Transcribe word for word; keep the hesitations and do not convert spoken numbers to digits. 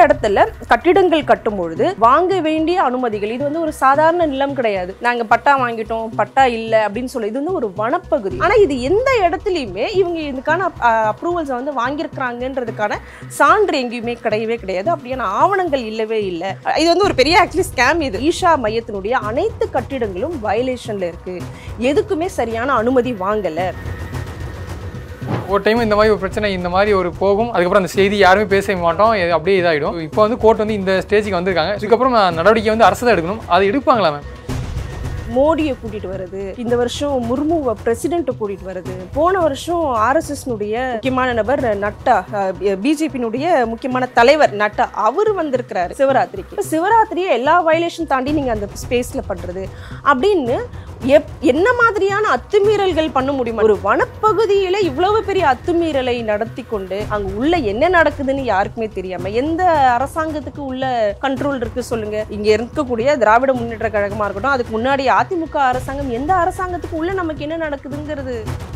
இடத்துல கட்டிடங்கள் கட்டும் பொழுது வாங்க வேண்டிய அனுமதிகள், இது வந்து ஒரு சாதாரண நிலம் கிடையாது. நாங்க பட்டா வாங்கிட்டோம், பட்டா இல்ல அப்படின்னு சொல்லி, இது வந்து ஒரு வனப்பகுதி. ஆனா இது எந்த இடத்துலயுமே இவங்க இதுக்கான அப்ரூவல்ஸ் வந்து வாங்கியிருக்கிறாங்கன்றதுக்கான சான்று எங்கேயுமே கிடையவே கிடையாது. அப்படியான ஆவணங்கள் இல்லவே இல்லை. இது வந்து ஒரு பெரிய ஆக்சுவலி ஸ்கேம். இது ஈஷா மையத்தினுடைய அனைத்து கட்டிடங்களும் வயலேஷன்ல இருக்கு. எதுக்குமே சரியான அனுமதி வாங்கல. ஒரு டைம் இந்த மாதிரி ஒரு பிரச்சனை இந்த மாதிரி ஒரு போகும், அதுக்கப்புறம் அந்த செய்தி யாருமே பேச மாட்டோம், அப்படியே இதாகிடும். இப்போ வந்து கோர்ட் வந்து இந்த ஸ்டேஜுக்கு வந்திருக்காங்க. இதுக்கப்புறம் நடவடிக்கை வந்து அரசு தான் எடுக்கணும். அது எடுப்பாங்களா மேம்? மோடியை கூட்டிட்டு வருது, இந்த வருஷம் முர்முவை பிரசிடென்ட்டை கூட்டிட்டு வருது, போன வருஷம் ஆர்எஸ்எஸ்னுடைய முக்கியமான நபர் நட்டா, பிஜேபியினுடைய முக்கியமான தலைவர் நட்டா, அவர் வந்திருக்கிறாரு சிவராத்திரிக்கு. சிவராத்திரியை எல்லா வயலேஷன் தாண்டி நீங்க அந்த ஸ்பேஸ்ல பண்றது அப்படின்னு எப் என்ன மாதிரியான அத்துமீறல்கள் பண்ண முடியுமா? ஒரு வனப்பகுதியில இவ்வளவு பெரிய அத்துமீறலை நடத்தி கொண்டு அங்க உள்ள என்ன நடக்குதுன்னு யாருக்குமே தெரியாம எந்த அரசாங்கத்துக்கு உள்ள கண்ட்ரோல் இருக்கு சொல்லுங்க? இங்க இருக்கக்கூடிய திராவிட முன்னேற்ற கழகமா இருக்கட்டும், அதுக்கு முன்னாடி அதிமுக அரசாங்கம், எந்த அரசாங்கத்துக்கு உள்ள நமக்கு என்ன நடக்குதுங்கிறது